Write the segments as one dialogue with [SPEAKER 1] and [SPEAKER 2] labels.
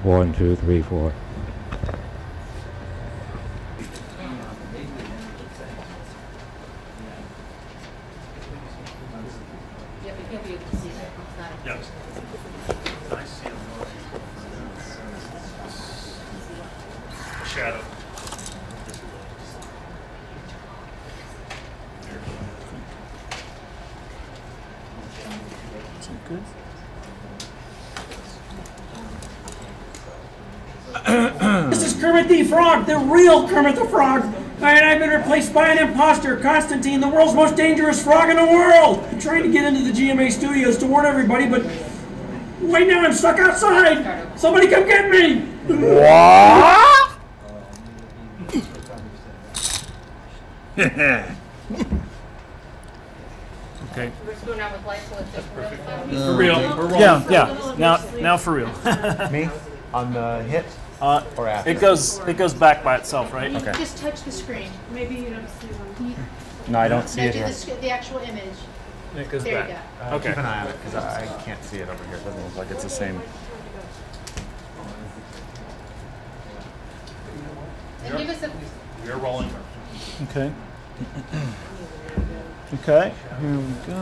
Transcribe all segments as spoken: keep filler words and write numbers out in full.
[SPEAKER 1] One, two, three, four.
[SPEAKER 2] Shadow.
[SPEAKER 3] Is that good?
[SPEAKER 4] This is Kermit the Frog, the real Kermit the Frog. And I've been replaced by an imposter, Constantine, the world's most dangerous frog in the world. I'm trying to get into the G M A studios to warn everybody, but right now I'm stuck outside. Somebody come get me.
[SPEAKER 3] What? Okay.
[SPEAKER 5] We're screwing out with lights, so it's just
[SPEAKER 2] For real. We're rolling.
[SPEAKER 3] Yeah, yeah. Now, now for real.
[SPEAKER 6] Me? On the hit?
[SPEAKER 3] Uh,
[SPEAKER 6] Or after?
[SPEAKER 3] it goes, it goes back by itself, right?
[SPEAKER 7] You
[SPEAKER 6] Okay.
[SPEAKER 7] just touch the screen. Maybe you don't see one.
[SPEAKER 6] No, I don't see
[SPEAKER 7] No,
[SPEAKER 6] it
[SPEAKER 7] do
[SPEAKER 6] here.
[SPEAKER 7] the, sc- the actual image.
[SPEAKER 3] It goes
[SPEAKER 7] There you
[SPEAKER 3] back.
[SPEAKER 7] go.
[SPEAKER 6] Uh,
[SPEAKER 3] Okay.
[SPEAKER 6] Keep an eye on it, because I, I can't see it over here. It doesn't look like it's the same.
[SPEAKER 5] And give us a,
[SPEAKER 2] We're rolling.
[SPEAKER 3] Okay. Okay. Here we go.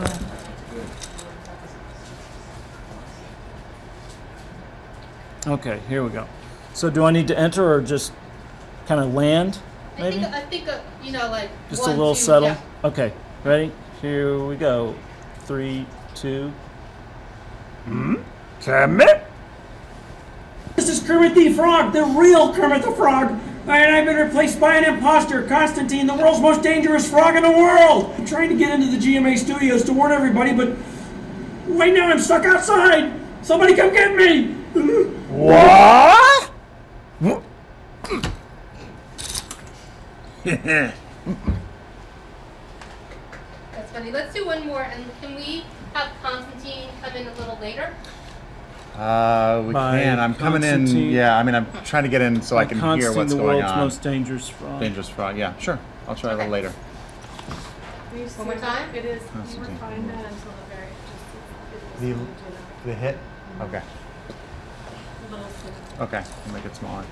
[SPEAKER 3] Okay, here we go. So do I need to enter or just kind of land,
[SPEAKER 5] I
[SPEAKER 3] maybe?
[SPEAKER 5] think, I think, uh, you know, like
[SPEAKER 3] Just
[SPEAKER 5] one,
[SPEAKER 3] a little
[SPEAKER 5] two,
[SPEAKER 3] settle?
[SPEAKER 5] yeah.
[SPEAKER 3] Okay, ready? Here we go. Three, two. Hmm? Kermit?
[SPEAKER 4] This is Kermit the Frog, the real Kermit the Frog. And I've been replaced by an imposter, Constantine, the world's most dangerous frog in the world. I'm trying to get into the G M A studios to warn everybody, but right now I'm stuck outside. Somebody come get me.
[SPEAKER 3] What?
[SPEAKER 5] That's funny. Let's do one more, and can we have Constantine come in a little later?
[SPEAKER 6] Uh, we
[SPEAKER 3] By
[SPEAKER 6] can. I'm coming in.
[SPEAKER 3] Constantine.
[SPEAKER 6] Yeah, I mean, I'm trying to get in so I can hear
[SPEAKER 3] Constantine,
[SPEAKER 6] what's
[SPEAKER 3] the
[SPEAKER 6] going
[SPEAKER 3] world's
[SPEAKER 6] on.
[SPEAKER 3] most dangerous frog.
[SPEAKER 6] Dangerous frog. Yeah, sure. I'll try a
[SPEAKER 5] Okay.
[SPEAKER 6] little later.
[SPEAKER 5] One more time?
[SPEAKER 7] It is. You were
[SPEAKER 6] Constantine.
[SPEAKER 7] fine then until the very. Just,
[SPEAKER 6] The,
[SPEAKER 7] it was
[SPEAKER 6] the hit? Okay.
[SPEAKER 7] a little soon.
[SPEAKER 6] Okay. I'll make it smaller.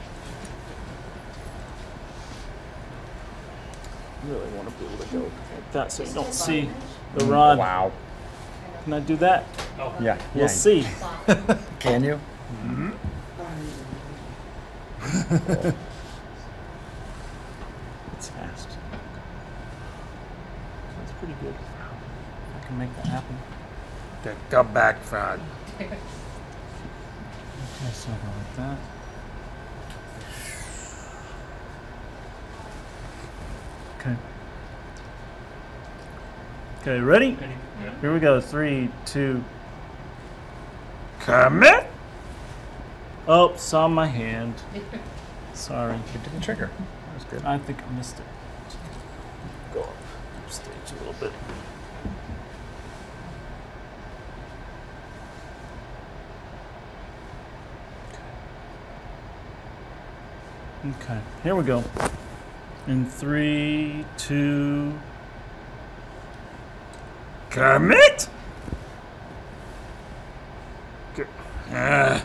[SPEAKER 3] Really want to be able to go like that so you don't see the rod.
[SPEAKER 6] Wow.
[SPEAKER 3] Can I do that?
[SPEAKER 6] Yeah.
[SPEAKER 3] We'll
[SPEAKER 6] yeah.
[SPEAKER 3] see.
[SPEAKER 6] Can you?
[SPEAKER 3] It's fast. That's pretty good. I can make that happen.
[SPEAKER 6] The come back frog.
[SPEAKER 3] Okay, so I go like that. Okay. Okay, ready? Here we go. Three, two. Kermit? Oh, saw my hand. Sorry.
[SPEAKER 6] You didn't trigger. That was good.
[SPEAKER 3] I think I missed it. Go up stage a little bit. Okay, here we go. In three, two. Kermit? Ker- Ah.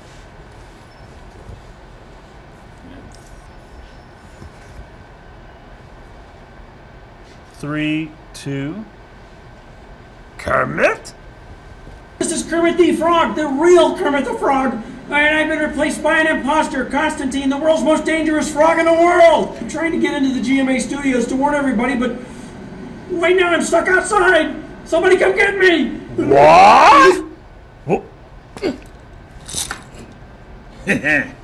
[SPEAKER 3] Three, two. Kermit?
[SPEAKER 4] This is Kermit the Frog, the real Kermit the Frog. And I've been replaced by an imposter, Constantine, the world's most dangerous frog in the world. I'm trying to get into the G M A studios to warn everybody, but right now I'm stuck outside. Somebody come get me.
[SPEAKER 3] What?
[SPEAKER 5] That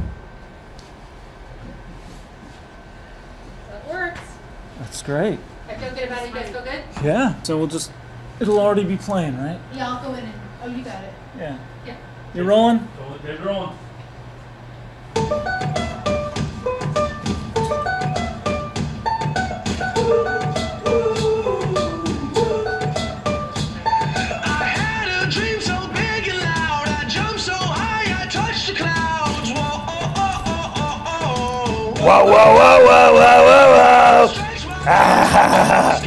[SPEAKER 5] works.
[SPEAKER 3] That's great.
[SPEAKER 5] I feel good about it. You guys feel good?
[SPEAKER 3] Yeah. So we'll just, it'll already be playing, right?
[SPEAKER 7] Yeah, I'll go in and. Oh, you got it.
[SPEAKER 3] Yeah.
[SPEAKER 5] Yeah.
[SPEAKER 3] You rolling?
[SPEAKER 2] Get rolling.
[SPEAKER 3] Whoa, whoa, whoa, whoa, whoa, whoa, whoa. Ah.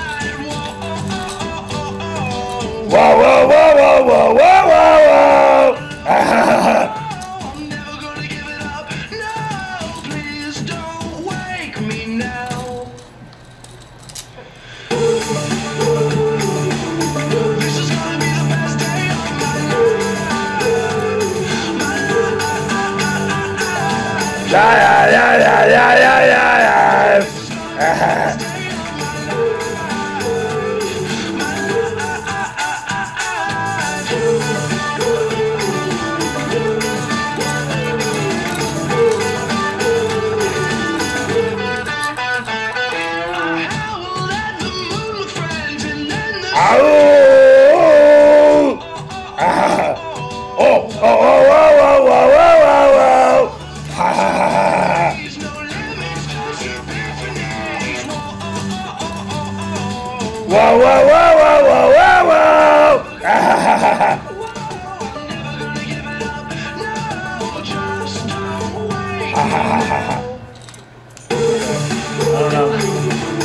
[SPEAKER 3] Whoa, whoa, whoa, whoa, whoa, whoa, whoa, whoa.
[SPEAKER 6] yeah, yeah, yeah, yeah, yeah, yeah. Oh! Ah! Oh! Oh! Oh! Oh! Oh! Oh! Oh! Ha! Ha! Ha! Ha! Whoa! Whoa! Whoa! Whoa! Whoa! Whoa! Whoa! Ah! Ha! Ha! Ha! Ha! Ha! Ha! Ha! Ha! Ha!
[SPEAKER 3] I don't know.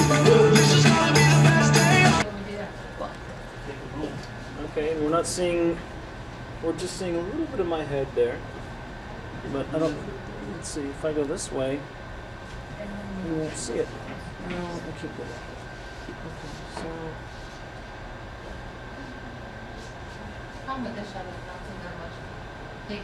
[SPEAKER 3] Okay, we're not seeing, we're just seeing a little bit of my head there. But I don't, let's see, if I go this way, you won't see it. No, I keep it. Okay, so,
[SPEAKER 5] Problem with this shot is not seeing that much piggy.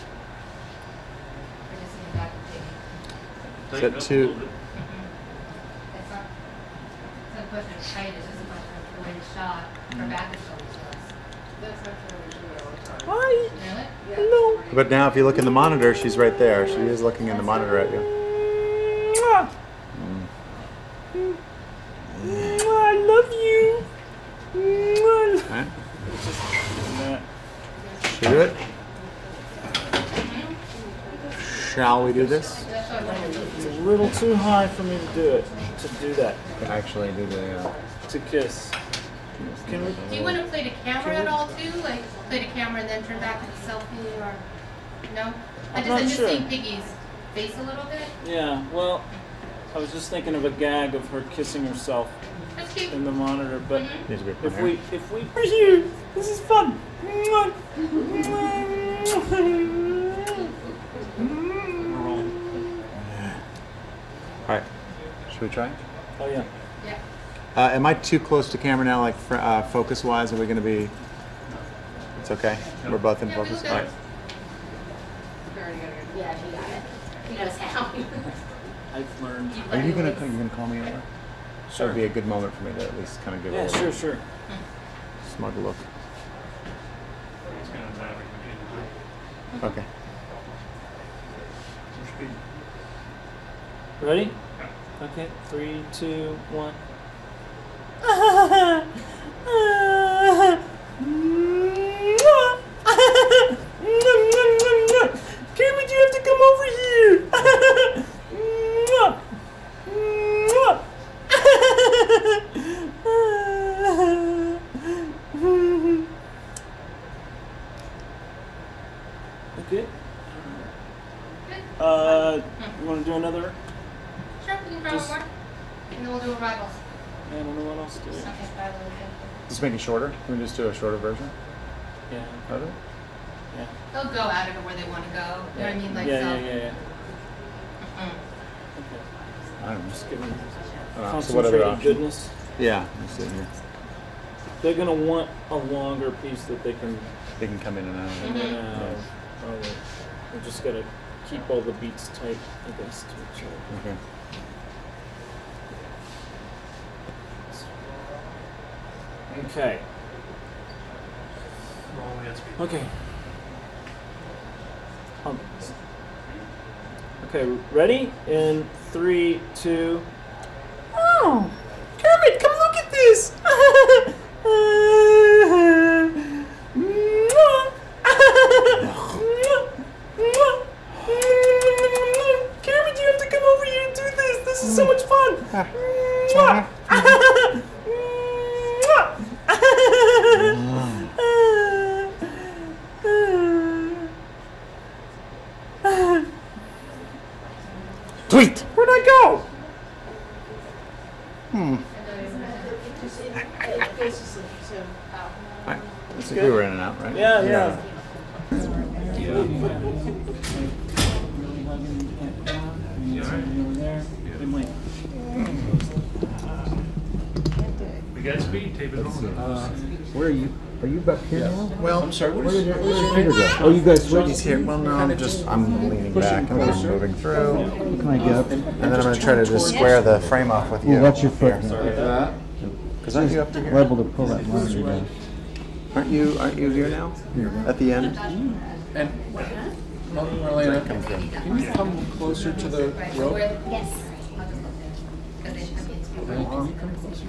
[SPEAKER 5] We're just seeing back of piggy.
[SPEAKER 6] Is that two?
[SPEAKER 5] It's not, it's not a question of height, it's just a question of the way it's shot. Her back is showing to us.
[SPEAKER 7] That's actually what we do all the time.
[SPEAKER 3] hi,
[SPEAKER 5] Really?
[SPEAKER 3] hello.
[SPEAKER 6] But now, if you look in the monitor, she's right there. She is looking in the monitor at you.
[SPEAKER 3] Mwah. Mwah, I love you. Mwah.
[SPEAKER 6] Right?
[SPEAKER 3] That.
[SPEAKER 6] Should we do it? Shall we do this?
[SPEAKER 5] That's what I wanted
[SPEAKER 3] It's a little too high for me to do it, to do that,
[SPEAKER 6] Actually, do the. Uh,
[SPEAKER 3] to kiss. Can we?
[SPEAKER 5] Do you want to play to camera at all too? Like play to camera and then turn back to the selfie or no? I
[SPEAKER 3] I'm
[SPEAKER 5] just
[SPEAKER 3] not
[SPEAKER 5] I'm just
[SPEAKER 3] sure.
[SPEAKER 5] seeing Piggy's face a little bit.
[SPEAKER 3] Yeah, well, I was just thinking of a gag of her kissing herself
[SPEAKER 5] That's cute.
[SPEAKER 3] in the monitor, but
[SPEAKER 5] Mhm.
[SPEAKER 6] needs to be from
[SPEAKER 3] if
[SPEAKER 6] here.
[SPEAKER 3] we, if we, we're here, this is fun. Mwah.
[SPEAKER 6] All right. Should we try?
[SPEAKER 3] Oh yeah.
[SPEAKER 5] Yeah.
[SPEAKER 6] Uh, am I too close to camera now, like fr- uh, focus-wise? Are we going to be? It's okay. We're both in
[SPEAKER 5] Yeah, we
[SPEAKER 6] focus.
[SPEAKER 5] look
[SPEAKER 6] All
[SPEAKER 5] good.
[SPEAKER 6] right.
[SPEAKER 5] Yeah, she got it. He knows how.
[SPEAKER 3] I've learned.
[SPEAKER 6] Are you gonna you gonna call me over? So it'd be a good moment for me to at least kind of give
[SPEAKER 3] Yeah,
[SPEAKER 6] a
[SPEAKER 3] sure,
[SPEAKER 6] little
[SPEAKER 3] sure.
[SPEAKER 6] smug look. Okay.
[SPEAKER 3] Ready? Okay, three, two, one. Kermit, you have to come over here. Okay. Uh, you want to do another?
[SPEAKER 5] Sure, we can try
[SPEAKER 3] Just-
[SPEAKER 5] one more. And then we'll do arrivals.
[SPEAKER 3] I don't know what else to do.
[SPEAKER 5] Okay, arrivals. okay.
[SPEAKER 6] Just make it shorter. Can we just do a shorter version
[SPEAKER 3] Yeah.
[SPEAKER 6] of it?
[SPEAKER 3] Yeah.
[SPEAKER 5] They'll go out of it where they want to go. You know what I mean? Like
[SPEAKER 3] yeah,
[SPEAKER 5] so.
[SPEAKER 3] yeah, yeah, yeah.
[SPEAKER 5] Mm.
[SPEAKER 3] Okay.
[SPEAKER 6] I don't know.
[SPEAKER 3] Just give me
[SPEAKER 6] Uh, so what other
[SPEAKER 3] concentrated
[SPEAKER 6] options?
[SPEAKER 3] goodness.
[SPEAKER 6] Yeah, I'm sitting here.
[SPEAKER 3] They're gonna want a longer piece that they can.
[SPEAKER 6] They can come in and out.
[SPEAKER 5] Mhm.
[SPEAKER 3] Uh, probably. We just gotta keep all the beats tight, I guess, to each other.
[SPEAKER 6] Okay.
[SPEAKER 3] Okay. Okay. Um, okay, ready? In three, two. Oh, Kermit, come look at this. Kermit, you have to come over here and do this. This is so much fun.
[SPEAKER 6] Tweet.
[SPEAKER 3] Where'd I go?
[SPEAKER 6] Right. I think we were in and out, right?
[SPEAKER 3] Yeah, yeah.
[SPEAKER 2] We got speed, tape it on.
[SPEAKER 6] Where are you?
[SPEAKER 1] Are you back here now?
[SPEAKER 6] Well, I'm sorry. What
[SPEAKER 1] Where
[SPEAKER 6] is
[SPEAKER 1] did, where did Peter go? Oh, you guys switched?
[SPEAKER 6] He's here. Well, no, I'm just I'm leaning back and just moving through,
[SPEAKER 1] What can I get?
[SPEAKER 6] and then I'm going to try to just square the frame off with you.
[SPEAKER 1] Well, what's your foot?
[SPEAKER 6] Because aren't you up to here?
[SPEAKER 1] Liable to pull that monitor down.
[SPEAKER 6] Aren't you aren't you here now? At the end.
[SPEAKER 8] And Marlena, can you come closer to the rope?
[SPEAKER 5] Yes.
[SPEAKER 8] Can you come closer?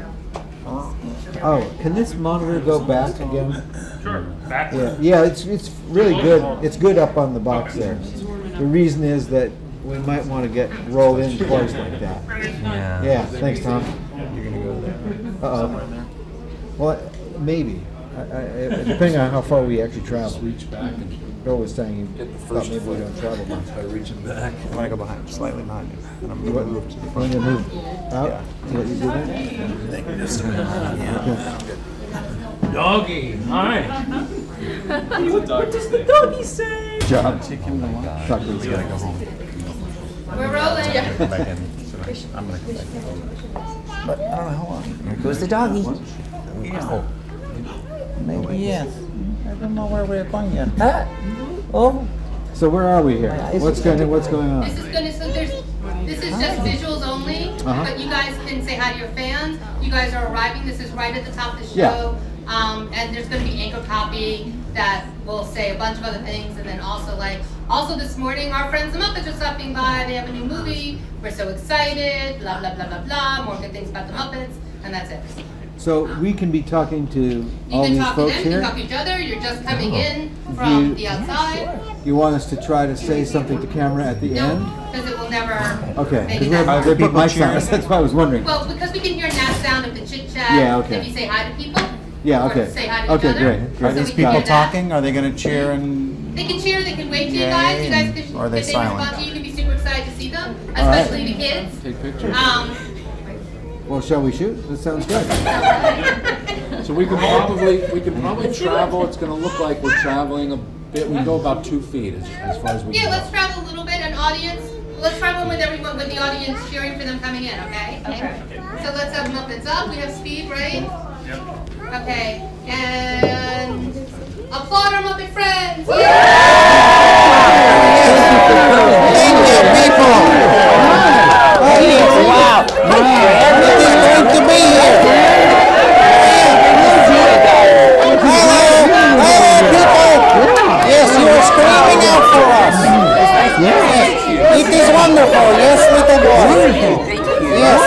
[SPEAKER 1] Oh, can this monitor go back again?
[SPEAKER 2] Sure. Back.
[SPEAKER 1] Yeah, yeah, it's it's really good. It's good up on the box there. The reason is that we might want to get rolled in twice like that.
[SPEAKER 6] Yeah.
[SPEAKER 1] Yeah, thanks, Tom.
[SPEAKER 6] You're gonna go there.
[SPEAKER 1] Uh oh. Well, maybe. I, I, depending on how far we actually travel.
[SPEAKER 8] Reach back and
[SPEAKER 1] Bill was saying he
[SPEAKER 8] Get the
[SPEAKER 1] thought
[SPEAKER 8] first
[SPEAKER 1] maybe we
[SPEAKER 8] foot.
[SPEAKER 1] don't travel much.
[SPEAKER 8] by reaching back.
[SPEAKER 6] I want to go behind, slightly behind you, and I'm
[SPEAKER 1] You
[SPEAKER 6] going
[SPEAKER 1] want
[SPEAKER 6] to move to the
[SPEAKER 1] you
[SPEAKER 6] front.
[SPEAKER 1] want to move out?
[SPEAKER 6] Yeah.
[SPEAKER 1] Let you do that?
[SPEAKER 6] Thank you, just a minute. Yeah.
[SPEAKER 2] Doggy. Hi.
[SPEAKER 1] Job.
[SPEAKER 6] Take him to lunch.
[SPEAKER 1] Talk to this
[SPEAKER 6] We gotta
[SPEAKER 1] guy.
[SPEAKER 6] go home.
[SPEAKER 5] We're rolling.
[SPEAKER 6] Come back in. So I'm gonna come back in. But I don't know how long. Here goes the doggy. No. Maybe yes. I don't know where we're going yet. Huh? Oh.
[SPEAKER 1] So where are we here? What's going What's going on?
[SPEAKER 5] This is gonna, so there's, this is just visuals only,
[SPEAKER 1] Uh-huh.
[SPEAKER 5] but you guys can say hi to your fans. You guys are arriving, this is right at the top of the
[SPEAKER 1] Yeah.
[SPEAKER 5] show. Um, and there's gonna be anchor copy that will say a bunch of other things, and then also like, also this morning, our friends the Muppets are stopping by, they have a new movie, we're so excited, blah, blah, blah, blah, blah, more good things about the Muppets, and that's it.
[SPEAKER 1] So we can be talking to
[SPEAKER 5] You
[SPEAKER 1] all
[SPEAKER 5] can
[SPEAKER 1] these
[SPEAKER 5] talk to
[SPEAKER 1] folks
[SPEAKER 5] them, you
[SPEAKER 1] here?
[SPEAKER 5] can talk to each other, you're just coming
[SPEAKER 1] Oh.
[SPEAKER 5] in
[SPEAKER 1] You-
[SPEAKER 5] from the outside.
[SPEAKER 1] You want us to try to say something to camera at the
[SPEAKER 5] No,
[SPEAKER 1] end?
[SPEAKER 5] because it will never
[SPEAKER 1] Okay,
[SPEAKER 5] make
[SPEAKER 1] because
[SPEAKER 5] it that far.
[SPEAKER 1] they put my sound, that's why I was wondering.
[SPEAKER 5] Well, because we can hear that sound of the chit chat.
[SPEAKER 1] Yeah, okay.
[SPEAKER 5] If you say hi to people.
[SPEAKER 1] Yeah,
[SPEAKER 5] or
[SPEAKER 1] okay.
[SPEAKER 5] Say hi to
[SPEAKER 1] Okay,
[SPEAKER 5] each other.
[SPEAKER 1] great,
[SPEAKER 5] so
[SPEAKER 1] great.
[SPEAKER 6] Are these
[SPEAKER 5] we can
[SPEAKER 6] people
[SPEAKER 5] hear that.
[SPEAKER 6] talking? Are they gonna cheer and?
[SPEAKER 5] They can cheer, they can wave to you guys. You guys
[SPEAKER 6] Yay,
[SPEAKER 5] can,
[SPEAKER 6] or are they
[SPEAKER 5] if they
[SPEAKER 6] silent?
[SPEAKER 5] respond to you, you can be super excited to see them,
[SPEAKER 1] All right.
[SPEAKER 5] especially the kids.
[SPEAKER 8] Take pictures.
[SPEAKER 5] Um,
[SPEAKER 1] Well, shall we shoot? That sounds good.
[SPEAKER 8] So we can probably, we can probably travel, it's gonna look like we're traveling a bit, we go about two feet as, as far as we
[SPEAKER 5] yeah,
[SPEAKER 8] can
[SPEAKER 5] let's
[SPEAKER 8] go.
[SPEAKER 5] travel a little bit, an audience. Let's travel with everyone, with the audience cheering for them coming in, okay? Okay. So let's have Muppets up. We have speed, right?
[SPEAKER 2] Yep.
[SPEAKER 5] Okay. And applaud our Muppet friends.
[SPEAKER 6] Thank you, people. Wow. Everything's going to be here. Hello, hello, people. Yes, you are screaming out for us. Yes. It is wonderful. Yes, little boy. Wonderful. Yes.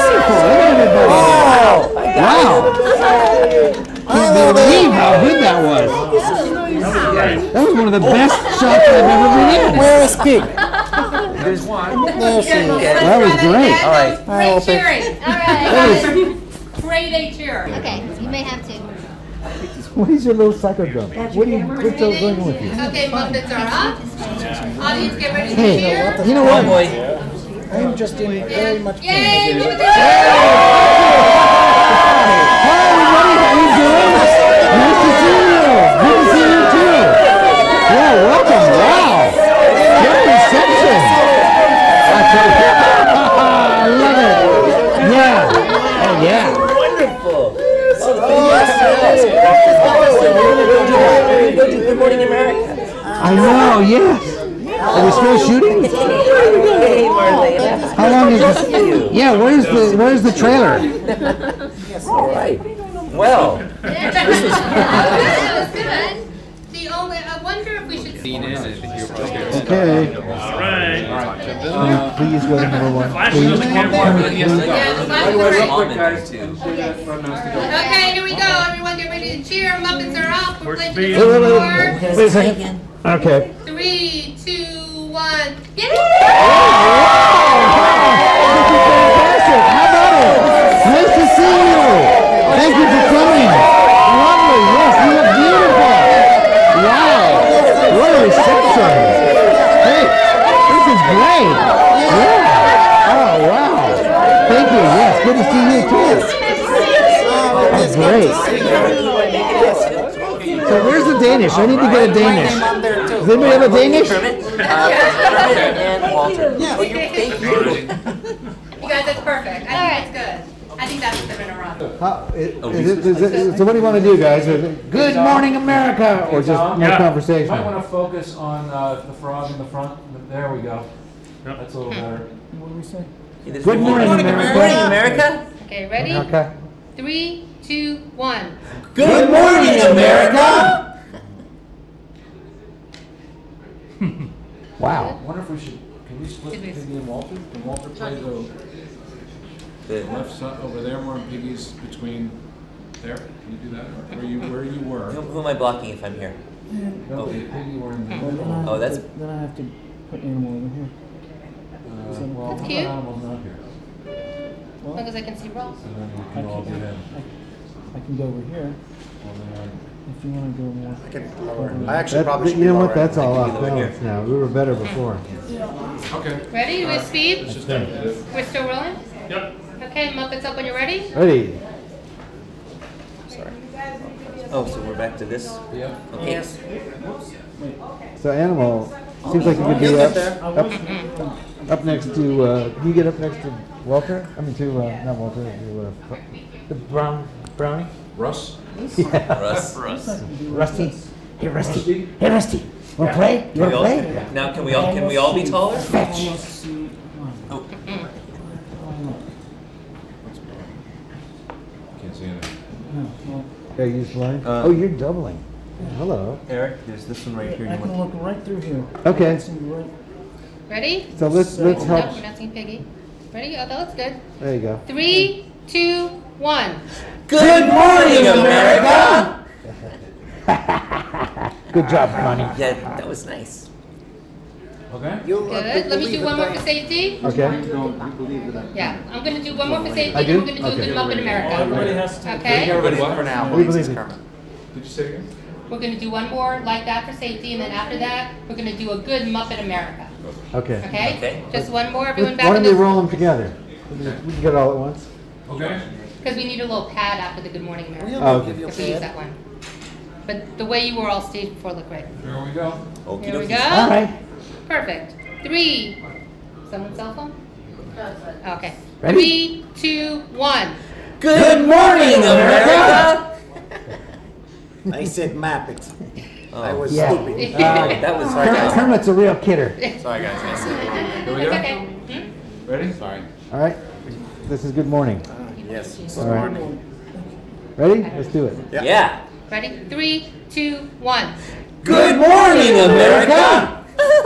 [SPEAKER 6] Wow.
[SPEAKER 1] Wow! Can't believe how good that was. That was one of the best shots I've ever been in.
[SPEAKER 6] Where is Pig?
[SPEAKER 8] There's one.
[SPEAKER 6] There she is.
[SPEAKER 1] That was great.
[SPEAKER 6] All right.
[SPEAKER 5] Great cheering.
[SPEAKER 9] All right.
[SPEAKER 5] Grade A cheer.
[SPEAKER 9] Okay, you may have to.
[SPEAKER 1] What is your little psychodrome? What are you, what's going on with you?
[SPEAKER 5] Okay, Muppets are up. Audience, get ready to
[SPEAKER 1] Hey,
[SPEAKER 5] cheer.
[SPEAKER 1] you know what?
[SPEAKER 6] I am just in very much
[SPEAKER 5] Yay!
[SPEAKER 6] pain.
[SPEAKER 5] Muppets are up.
[SPEAKER 1] Hi, everybody. How you doing? Nice to see you. Good to see you too. Yeah, welcome. Wow. Good reception. I tell you. I love it. Yeah. Oh yeah.
[SPEAKER 10] Good Morning America.
[SPEAKER 1] I know. Yes. Are we still shooting?
[SPEAKER 10] Hey, Marlena.
[SPEAKER 1] How long is this? Yeah. Where's the Where's the trailer?
[SPEAKER 10] All right. Well,
[SPEAKER 5] That was good. The only, I wonder if we should.
[SPEAKER 1] Okay.
[SPEAKER 2] All right.
[SPEAKER 1] Can you please go to number one?
[SPEAKER 2] Flash on the camera.
[SPEAKER 5] Yeah, the flash
[SPEAKER 8] By the way,
[SPEAKER 5] is
[SPEAKER 8] real
[SPEAKER 5] great.
[SPEAKER 8] quick, guys, run us to go.
[SPEAKER 5] Okay, here we go. Everyone get ready to cheer. Muppets are up. We're
[SPEAKER 2] Where's
[SPEAKER 5] playing
[SPEAKER 2] speed?
[SPEAKER 5] to
[SPEAKER 1] Wait, wait,
[SPEAKER 5] the
[SPEAKER 1] wait.
[SPEAKER 5] score.
[SPEAKER 1] Wait a second. Okay.
[SPEAKER 5] Three, two, one. Get
[SPEAKER 1] Fantastic. How about it? Nice to see you. Thank you for coming. Lovely. Yes, you look beautiful. Wow. What a reception. Hey, this is great. Yeah. Oh, wow. Thank you. Yes, good to see you too. That's great. So where's the Danish? I need to get a Danish. Does anybody have a Danish?
[SPEAKER 10] and Walter. Oh, you thank you.
[SPEAKER 5] You guys, that's perfect. I think that's good. I think that's the in a row.
[SPEAKER 1] How, is, is it, is it, so what do you want to do, guys? Is it, Good morning, America, or just more
[SPEAKER 8] Yeah.
[SPEAKER 1] conversation?
[SPEAKER 8] You might want to focus on uh, the frog in the front. There we go.
[SPEAKER 2] Yep.
[SPEAKER 8] That's a little better.
[SPEAKER 4] What do we say?
[SPEAKER 1] Good morning, America.
[SPEAKER 10] Good morning, America.
[SPEAKER 5] Okay, ready?
[SPEAKER 1] Okay.
[SPEAKER 5] Three, two, one.
[SPEAKER 10] Good morning, America.
[SPEAKER 1] Wow.
[SPEAKER 8] I wonder if we should, can we split
[SPEAKER 5] Did we-
[SPEAKER 8] Piggy and Walter? Can Walter play the, the left side over there more and Piggy's between there? Can you do that? Or where you, where you were?
[SPEAKER 10] Who, who am I blocking if I'm here?
[SPEAKER 8] No, Piggy were in the middle.
[SPEAKER 10] Oh, that's.
[SPEAKER 4] Then I have to put animal over here.
[SPEAKER 8] Uh, well,
[SPEAKER 5] That's
[SPEAKER 8] how
[SPEAKER 5] cute.
[SPEAKER 8] about animals not here?
[SPEAKER 5] As long as I can see Rolf.
[SPEAKER 8] And then we
[SPEAKER 4] I
[SPEAKER 8] can all do
[SPEAKER 4] can,
[SPEAKER 8] him.
[SPEAKER 4] I, I can go over here
[SPEAKER 8] Well, then,
[SPEAKER 4] if you want to go more.
[SPEAKER 11] I can lower. I actually
[SPEAKER 1] That,
[SPEAKER 11] probably should
[SPEAKER 1] you know
[SPEAKER 11] be
[SPEAKER 1] what?
[SPEAKER 11] lower.
[SPEAKER 1] That's all
[SPEAKER 10] I
[SPEAKER 1] off
[SPEAKER 10] can do it here.
[SPEAKER 1] balance now. We were better before.
[SPEAKER 8] okay.
[SPEAKER 5] Ready? With speed?
[SPEAKER 8] It's just that.
[SPEAKER 5] We're still rolling?
[SPEAKER 2] Yep.
[SPEAKER 5] Okay, Muppets up when you're ready.
[SPEAKER 1] Ready?
[SPEAKER 10] Sorry. Oh, so we're back to this?
[SPEAKER 8] Yeah.
[SPEAKER 10] Okay.
[SPEAKER 1] So animal seems like you could be up, up, up next to. Uh, can you get up next to Walter? I mean to uh, not Walter. To, uh, the brown brownie.
[SPEAKER 8] Russ?
[SPEAKER 1] Yeah.
[SPEAKER 10] Russ.
[SPEAKER 1] Rusty. Hey Rusty. Hey Rusty. Wanna play? You
[SPEAKER 10] Can
[SPEAKER 1] wanna
[SPEAKER 10] we all,
[SPEAKER 1] play?
[SPEAKER 10] now, can we all can we all be taller?
[SPEAKER 4] Almost see.
[SPEAKER 10] Oh.
[SPEAKER 8] Can't see anything.
[SPEAKER 4] No, well,
[SPEAKER 1] Are you blind?
[SPEAKER 11] Uh,
[SPEAKER 1] Oh, you're doubling. Hello.
[SPEAKER 11] Eric, there's this one right here.
[SPEAKER 4] I
[SPEAKER 11] You
[SPEAKER 4] can
[SPEAKER 11] want
[SPEAKER 4] look right through here.
[SPEAKER 1] Okay.
[SPEAKER 4] I can see right.
[SPEAKER 5] Ready?
[SPEAKER 1] So let's let's
[SPEAKER 5] Nope,
[SPEAKER 1] help.
[SPEAKER 5] we're not seeing Piggy. Ready? Oh, that looks good.
[SPEAKER 1] There you go.
[SPEAKER 5] Three, two, one.
[SPEAKER 10] Good morning, America.
[SPEAKER 1] Good job, Connie.
[SPEAKER 10] Yeah, that was nice.
[SPEAKER 8] Okay.
[SPEAKER 11] You'll uh,
[SPEAKER 5] Good. Let me do one more for safety.
[SPEAKER 1] Okay.
[SPEAKER 11] You don't you believe that.
[SPEAKER 5] Yeah, I'm gonna do one more for safety.
[SPEAKER 1] I do?
[SPEAKER 5] and We're gonna do
[SPEAKER 1] Okay.
[SPEAKER 5] a good Muppet America.
[SPEAKER 3] Everybody has to.
[SPEAKER 5] Okay?
[SPEAKER 11] Everybody for now.
[SPEAKER 1] We
[SPEAKER 11] believes
[SPEAKER 1] believe
[SPEAKER 11] it's
[SPEAKER 1] you.
[SPEAKER 11] Kermit.
[SPEAKER 8] Did you say it again?
[SPEAKER 5] We're gonna do one more like that for safety, and then after that, we're gonna do a good Muppet America.
[SPEAKER 1] Okay.
[SPEAKER 5] Okay?
[SPEAKER 10] Okay.
[SPEAKER 5] Just one more. Everyone
[SPEAKER 1] Why
[SPEAKER 5] back in
[SPEAKER 1] don't we
[SPEAKER 5] the.
[SPEAKER 1] roll them together? We can we can get it all at once.
[SPEAKER 8] Okay.
[SPEAKER 5] Because we need a little pad after the Good Morning America.
[SPEAKER 1] Oh, okay.
[SPEAKER 5] If we use that one. But the way you were all staged before looked great.
[SPEAKER 8] Here we go.
[SPEAKER 10] Okie
[SPEAKER 5] Here we
[SPEAKER 10] dokie.
[SPEAKER 5] go.
[SPEAKER 1] All right.
[SPEAKER 5] Perfect. Three. Someone's cell phone? Okay.
[SPEAKER 1] Ready?
[SPEAKER 5] Three, two, one.
[SPEAKER 10] Good morning, America.
[SPEAKER 11] I said map it. I
[SPEAKER 10] Oh,
[SPEAKER 11] was
[SPEAKER 1] Yeah.
[SPEAKER 11] stupid.
[SPEAKER 1] Uh,
[SPEAKER 10] that was
[SPEAKER 1] Kermit,
[SPEAKER 10] sarcastic.
[SPEAKER 1] Kermit's a real kidder.
[SPEAKER 11] Sorry guys, I said it.
[SPEAKER 8] Here we
[SPEAKER 5] That's
[SPEAKER 8] go.
[SPEAKER 5] okay. Hmm?
[SPEAKER 8] Ready?
[SPEAKER 11] Sorry.
[SPEAKER 1] All right. This is good morning.
[SPEAKER 11] Yes. Good
[SPEAKER 1] All right.
[SPEAKER 11] morning.
[SPEAKER 1] Ready? Let's do it.
[SPEAKER 11] Yeah.
[SPEAKER 10] Yeah.
[SPEAKER 5] Ready? Three, two, one.
[SPEAKER 10] Good morning, America.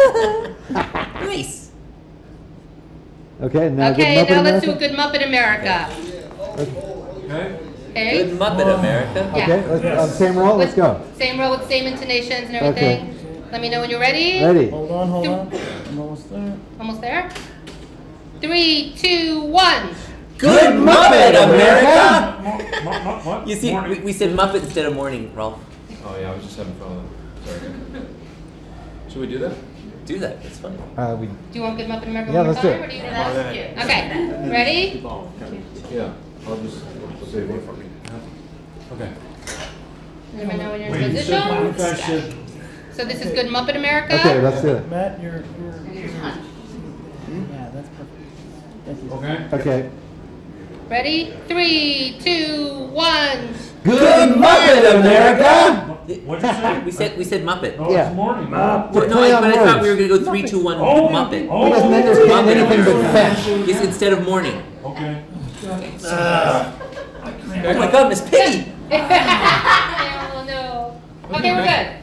[SPEAKER 10] Nice.
[SPEAKER 1] Okay. Now
[SPEAKER 5] Okay,
[SPEAKER 1] good Muppet
[SPEAKER 5] now let's do a
[SPEAKER 1] America?
[SPEAKER 5] good Muppet America.
[SPEAKER 8] Okay.
[SPEAKER 5] Okay?
[SPEAKER 10] Good Muppet America.
[SPEAKER 5] Yeah.
[SPEAKER 1] Okay. Let's, on the same roll. Let's go.
[SPEAKER 5] Same row with same intonations and everything. Let me know when you're ready.
[SPEAKER 1] Ready?
[SPEAKER 4] Hold on, hold on. I'm almost there.
[SPEAKER 5] Almost there? Three, two, one.
[SPEAKER 10] Good Muppet America.
[SPEAKER 2] What, what, what?
[SPEAKER 10] You see, we, we said Muppet instead of morning, Rolf.
[SPEAKER 8] Oh yeah, I was just having fun with it. Sorry. Should we do that?
[SPEAKER 10] Do that. It's fun.
[SPEAKER 1] Uh, we.
[SPEAKER 5] Do you want good Muppet America
[SPEAKER 1] Yeah,
[SPEAKER 5] one more
[SPEAKER 1] let's do
[SPEAKER 5] time?
[SPEAKER 1] it.
[SPEAKER 5] Or do you that's Okay. Ready?
[SPEAKER 8] Yeah. I'll just I'll save one for me. Okay.
[SPEAKER 5] Let me know when you're in
[SPEAKER 8] Wait, you
[SPEAKER 5] position.
[SPEAKER 8] said you guys should.
[SPEAKER 5] So this is good Muppet America.
[SPEAKER 1] Okay. Let's do it.
[SPEAKER 4] Matt, you're. you're yeah, that's perfect. Thank you.
[SPEAKER 8] Okay.
[SPEAKER 1] Okay.
[SPEAKER 5] Ready? Three, two, one.
[SPEAKER 10] Good Muppet America.
[SPEAKER 2] What'd you say?
[SPEAKER 10] We said we said Muppet.
[SPEAKER 2] Oh,
[SPEAKER 1] Yeah.
[SPEAKER 2] it's morning.
[SPEAKER 10] Well,
[SPEAKER 1] To
[SPEAKER 10] no,
[SPEAKER 1] play
[SPEAKER 10] I,
[SPEAKER 1] on
[SPEAKER 10] but I thought we were
[SPEAKER 1] words.
[SPEAKER 10] gonna go three, two, one,
[SPEAKER 2] Oh,
[SPEAKER 10] Muppet.
[SPEAKER 2] oh,
[SPEAKER 1] He doesn't understand
[SPEAKER 10] Muppet
[SPEAKER 1] anything but
[SPEAKER 10] America.
[SPEAKER 1] fetch.
[SPEAKER 10] Yes, instead of morning.
[SPEAKER 2] Okay.
[SPEAKER 10] Oh my God, Miss Piggy.
[SPEAKER 5] Oh no. Okay, we're good.